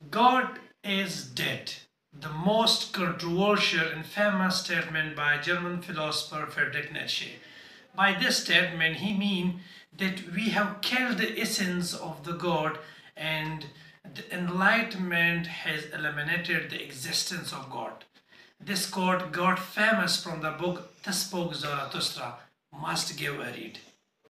God is dead. The most controversial and famous statement by German philosopher Friedrich Nietzsche. By this statement, he means that we have killed the essence of the God and the Enlightenment has eliminated the existence of God. This quote got famous from the book Thus Spoke Zarathustra. Must give a read.